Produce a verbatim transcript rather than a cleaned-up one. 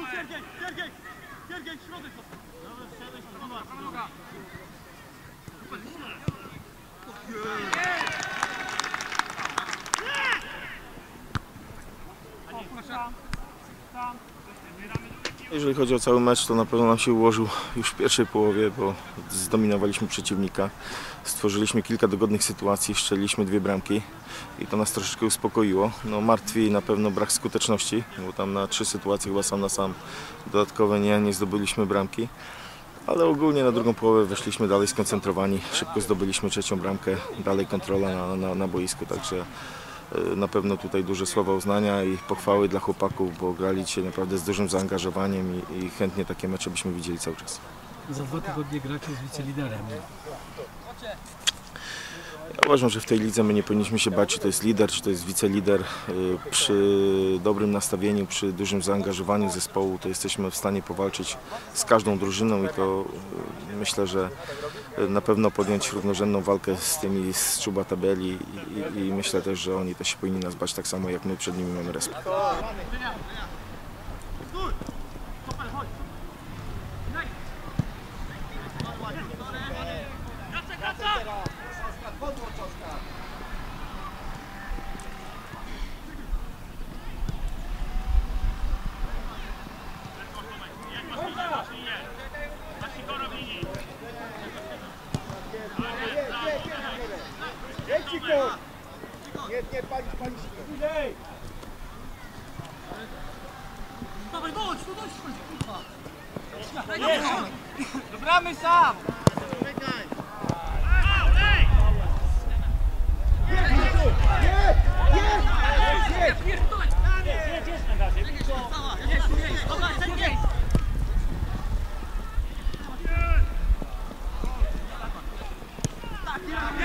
Siergiej, Siergiej, Siergiej, środek został. Dobra, wszedłeś do nas. Druga. Jeżeli chodzi o cały mecz, to na pewno nam się ułożył już w pierwszej połowie, bo zdominowaliśmy przeciwnika. Stworzyliśmy kilka dogodnych sytuacji, strzeliliśmy dwie bramki i to nas troszeczkę uspokoiło. No, martwi na pewno brak skuteczności, bo tam na trzy sytuacje chyba sam na sam dodatkowe nie, nie zdobyliśmy bramki. Ale ogólnie na drugą połowę weszliśmy dalej skoncentrowani, szybko zdobyliśmy trzecią bramkę, dalej kontrola na, na, na boisku, także na pewno tutaj duże słowa uznania i pochwały dla chłopaków, bo grali dzisiaj naprawdę z dużym zaangażowaniem i, i chętnie takie mecze byśmy widzieli cały czas. Za dwa tygodnie gracie z wiceliderem. Ja uważam, że w tej lidze my nie powinniśmy się bać, czy to jest lider, czy to jest wicelider. Przy dobrym nastawieniu, przy dużym zaangażowaniu zespołu to jesteśmy w stanie powalczyć z każdą drużyną i to myślę, że na pewno podjąć równorzędną walkę z tymi z czuba tabeli i, i, i myślę też, że oni też się powinni nas bać tak samo jak my przed nimi mamy respekt. Nie, nie, palić, palić. Bliżej! Dawaj, dojdź, no dojdź, kurwa! Dobramy sam! Czekaj! Jest, jest!